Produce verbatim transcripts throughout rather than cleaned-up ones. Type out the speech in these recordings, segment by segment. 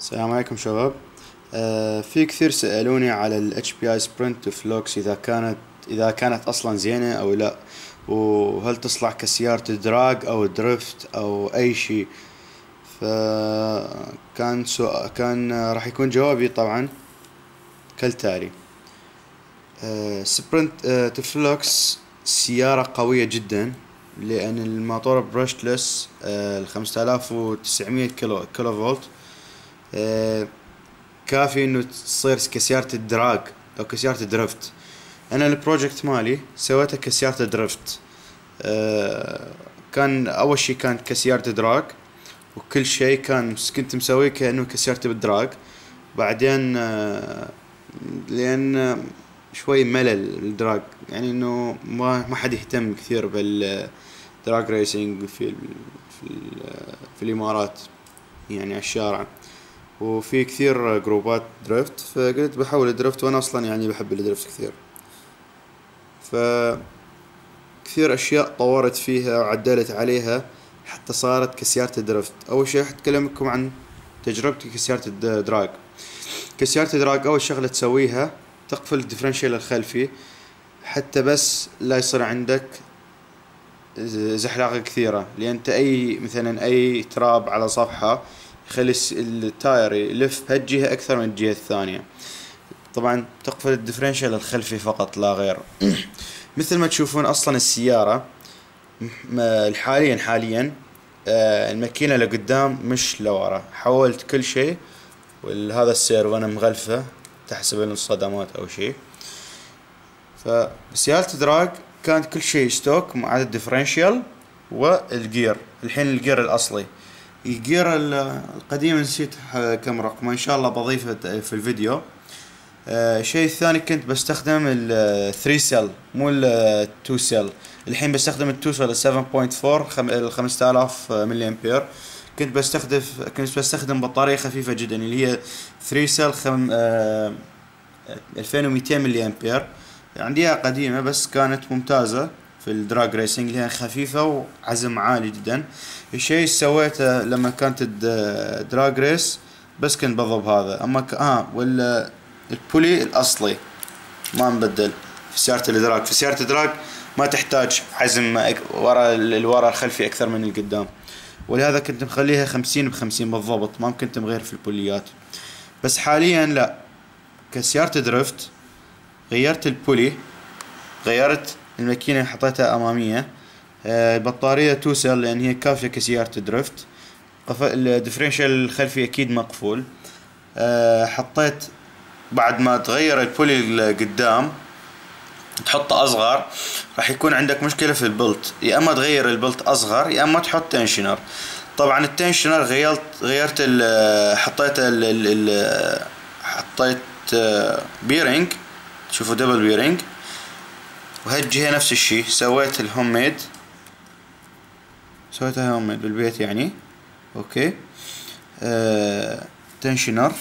السلام عليكم شباب. آه في كثير سألوني على ال إتش بي آي Sprint Flux إذا كانت إذا كانت أصلا زينة أو لا، وهل تصلح كسيارة دراج أو درفت أو أي شيء. فكان سؤال كان آه، راح يكون جوابي طبعا كالتالي. آه سبرنت آه تفلوكس سيارة قوية جدا، لأن الموتور برشلس آه الخمسة آلاف وتسعمية كيلو كيلو فولت. آه كافي انه تصير كسيارة الدراج او كسيارة درفت. انا البروجكت مالي سويته كسيارة درفت. آه كان اول شي كانت كسيارة دراج، وكل شيء كان كنت مسويه كأنه كسيارة بالدراج. بعدين آه لان شوي ملل الدراج، يعني انه ما ما حد يهتم كثير بالدراج ريسينج في ال في, ال في الامارات، يعني على الشارع، وفي كثير جروبات درفت. فقلت بحاول الدرفت، وانا اصلا يعني بحب الدرفت كثير. ف كثير اشياء طورت فيها وعدلت عليها حتى صارت كسيارة الدرفت. اول شيء حتكلم لكم عن تجربتي كسيارة الدراج. كسيارة الدراج اول شغلة تسويها تقفل الديفرنشيال الخلفي، حتى بس لا يصير عندك زحلقة كثيرة، لان انت اي مثلا اي تراب على صفحة يخلي التاير يلف بهالجهة اكثر من الجهة الثانية. طبعا تقفل الديفرنشال الخلفي فقط لا غير. مثل ما تشوفون اصلا السيارة حاليا حاليا آه الماكينة لقدام مش لورا، حولت كل شيء. وهذا السيرفو انا مغلفه تحسب الصدمات او شيء. فسيارة دراج كانت كل شيء ستوك ما عدا الديفرنشال والجير. الحين الجير الاصلي، الجير القديم نسيت كم رقم، ان شاء الله بضيفه في الفيديو. الشيء الثاني كنت بستخدم الثري سيل مو التو سيل. الحين بستخدم التو سيل سفن بوينت فور الخمسة آلاف ملي امبير. كنت بستخدم كنت بستخدم بطارية خفيفة جدا اللي هي ثري سيل خم ألفين ومئتين ملي امبير. عنديها قديمة بس كانت ممتازة في الدراج ريسنج، اللي هي خفيفة وعزم عالي جدا. الشيء سويته لما كانت الدراج ريس بس كنت بضرب هذا. اما ك... اه ولا البولي الاصلي ما نبدل في سيارة الدراج. في سيارة الدراج ما تحتاج عزم ورا الورا الخلفي اكثر من القدام، ولهذا كنت مخليها خمسين بخمسين بالضبط، ما كنت مغير في البوليات. بس حاليا لا، كسيارة درفت غيرت البولي، غيرت الماكينة حطيتها امامية. آه البطارية تو سيل لان هي كافية كسيارة درفت. الديفرنشال الخلفي اكيد مقفول. آه حطيت بعد ما تغير البولي القدام تحطه اصغر، راح يكون عندك مشكلة في البلت. يا اما تغير البلت اصغر يا اما تحط تنشنر. طبعا التنشنر غيرت غيرت ال حطيت ال ال حطيت بيرنج، تشوفوا دبل بيرنج. وهالجهة نفس الشي سويت الهوم ميد، سويتها هوم ميد بالبيت يعني. اوكي. آه تنشنر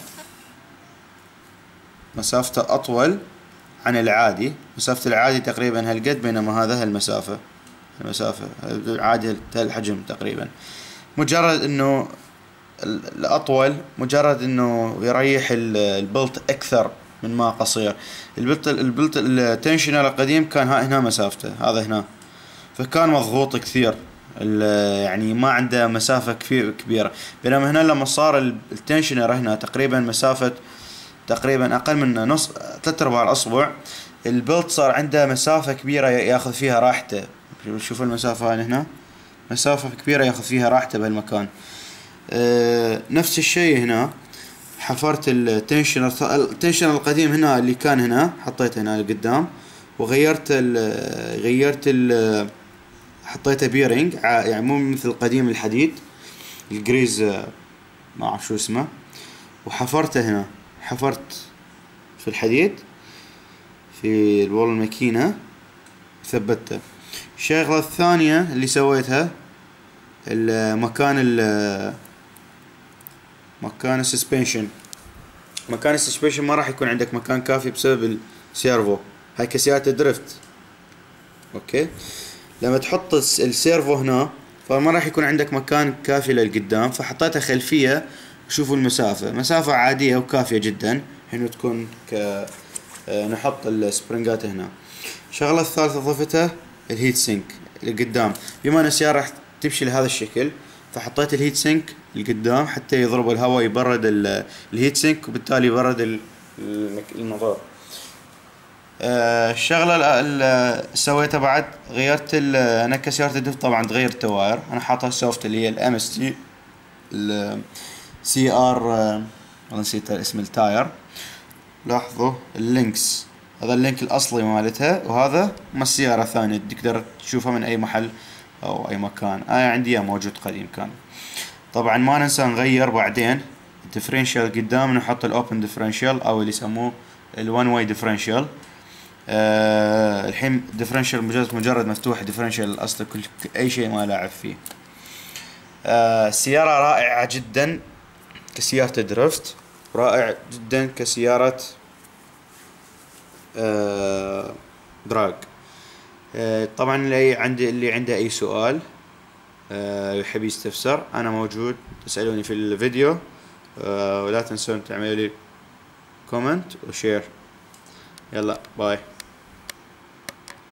مسافته اطول عن العادي. مسافة العادي تقريبا هالقد، بينما هذا هالمسافة المسافة العادي هالحجم تقريبا. مجرد انه الاطول مجرد انه يريح البلت اكثر من ما قصير. البلت البلت التنشنر القديم كان هنا مسافته، هذا هنا، فكان مضغوط كثير، يعني ما عنده مسافة كبيرة. بينما هنا لما صار التنشنر هنا تقريبا مسافة تقريبا اقل من نص ثلاث ارباع الاصبع، البلت صار عنده مسافة كبيرة ياخذ فيها راحته. شوفوا المسافة هنا، مسافة كبيرة ياخذ فيها راحته بهالمكان. أه نفس الشيء هنا، حفرت التنشنر التنشنر القديم هنا اللي كان هنا حطيته هنا لقدام، وغيرت ال غيرت ال حطيته بيرنج يعني مو مثل القديم الحديد الجريز ما اعرف شو اسمه. وحفرته هنا، حفرت في الحديد في الوول الماكينة ثبته. الشغلة الثانية اللي سويتها المكان ال مكان السسبنشن. مكان السسبنشن ما راح يكون عندك مكان كافي بسبب السيرفو. هاي كسيارة درفت. اوكي. لما تحط السيرفو هنا فما راح يكون عندك مكان كافي للقدام، فحطيتها خلفية شوفوا المسافة، مسافة عادية وكافية جدا. هنا تكون ك نحط السبرنجات هنا. الشغلة الثالثة ضفتها الهيت سينك اللي قدام. بما ان السيارة راح تمشي لهذا الشكل، فحطيت الهيت سينك اللي قدام حتى يضرب الهواء، يبرد الهيت سينك، وبالتالي يبرد الموتور. الشغلة اللي سويتها بعد، غيرت انا كسيارة الدف طبعا تغير التواير. انا حاطها سوفت اللي هي الام اس تي السي ار، والله نسيت اسم التاير. لاحظوا اللينكس، هذا اللينك الاصلي مالتها، وهذا ما السيارة ثانية تقدر تشوفها من اي محل او اي مكان. انا آه عندي موجود قديم كان. طبعا ما ننسى نغير بعدين الديفرنشال قدام، نحط الاوبن ديفرنشال او اللي يسموه الوان واي ديفرنشال. آه الحين ديفرنشال مجرد مجرد مفتوح، ديفرنشال الاصلي كل اي شيء ما لاعب فيه. آه السيارة رائعة جدا كسيارة درفت، رائع جدا كسيارة آه دراج. آه طبعا اللي عندي اللي عنده اي سؤال آه يحب يستفسر، انا موجود، تسألوني في الفيديو. آه ولا تنسون تعملوا لي كومنت وشير. يلا باي.